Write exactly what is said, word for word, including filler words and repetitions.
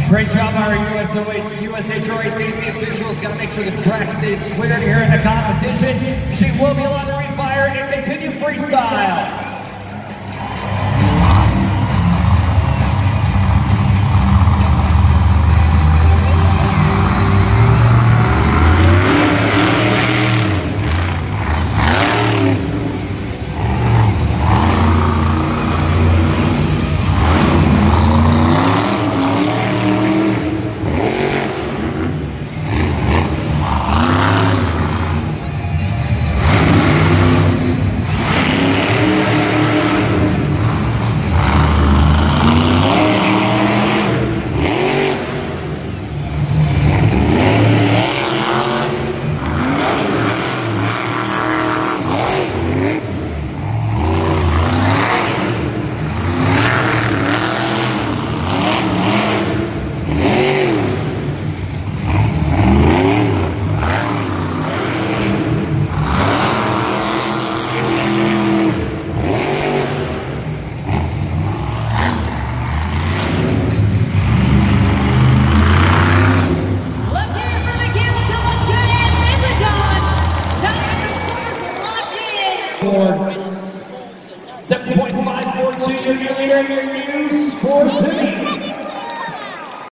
Great job by our U S O A, U S H R A safety officials. Got to make sure the track stays clear here in the competition. She will be allowed to refire and continue freestyle. seven point five four two, your new leader, your new score to beat.